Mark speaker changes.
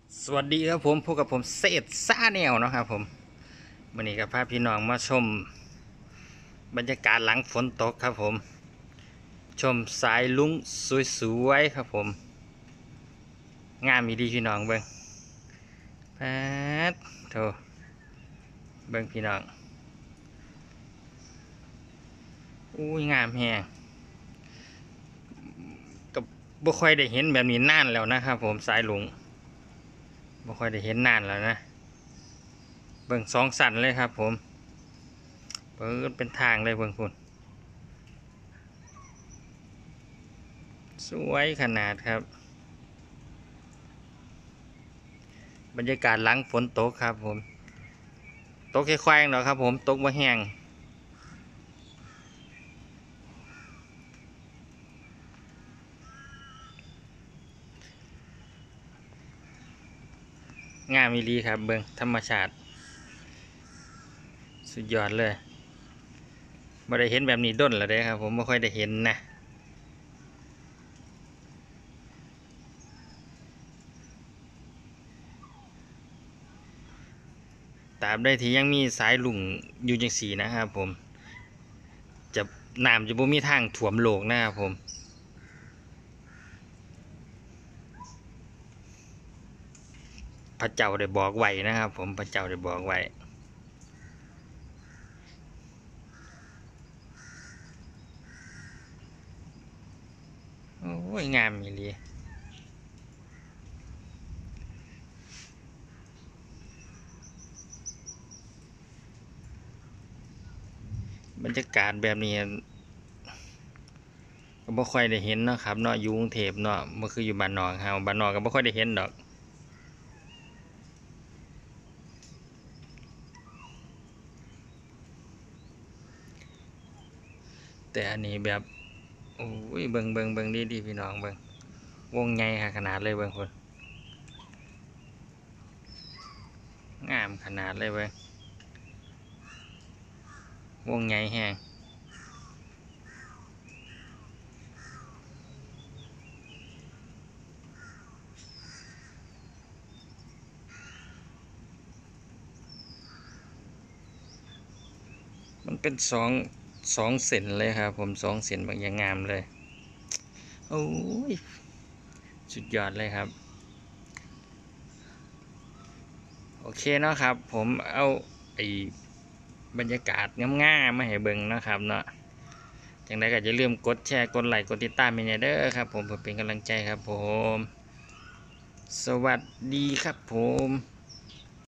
Speaker 1: สวัสดีครับผมพบกับผมเศษซ่าแนวนะครับผมวันนี้ก็พาพี่น้องมาชมบรรยากาศหลังฝนตกครับผมชมสายลุ้งสวยๆครับผมงามมีดีพี่น้องเบิ้งแป๊ดโถเบิ้งพี่น้องอุ้ยงามแฮงก็บ่ค่อยได้เห็นแบบนี้นานแล้วนะครับผมสายลุงบ่ค่อยได้เห็นนานแล้วนะเบิ้งสองสันเลยครับผมเปิดเป็นทางเลยเบิ้งคุณสวยขนาดครับบรรยากาศหลังฝนตกครับผมตกแค่ควายเนาะครับผมตกมาแห้งงามอีหลีครับเบิ่งธรรมชาติสุดยอดเลยไม่ได้เห็นแบบนี้ด้นแล้วเด้ครับผมไม่ค่อยได้เห็นนะตราบใดที่ยังมีสายลุงอยู่จังสีนะครับผมจะน้ำจะบ่มีทางท่วมโลกนะครับผมพระเจ้าได้บอกไว้นะครับผมพระเจ้าได้บอกไว้โอ้ยงามอีหลีบรรยากาศแบบนี้ก็บ่ค่อยได้เห็นเนาะครับเนาะอยู่กรุงเทพเนาะบ่คืออยู่บ้านนอกเฮาบ้านนอกก็บ่ค่อยได้เห็นดอกแต่อันนี้แบบโอ้ยเบิ่งดีพี่น้องเบิ่งวงใหญ่ขนาดเลยเบิ่งคนงามขนาดเลยเบิ่งวงใหญ่แฮงมันเป็นสองเส้นเลยครับผมสองเส้นบางอย่างงามเลยโอ้ยสุดยอดเลยครับโอเคเนาะครับผมเอาไอ้บรรยากาศงามๆมาให้เบิ่งนะครับเนาะจังไดก็อย่าลืมกดแชร์กดไลค์กดติดตามให้เด้อครับผมเพื่อเป็นกำลังใจครับผมสวัสดีครับผม